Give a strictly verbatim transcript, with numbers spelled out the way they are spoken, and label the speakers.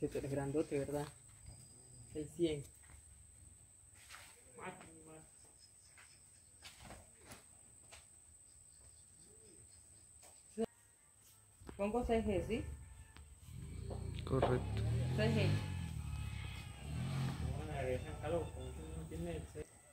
Speaker 1: Que tú eres grandote, ¿verdad? El cien. Pongo seis G, ¿sí?
Speaker 2: Correcto.
Speaker 1: seis G.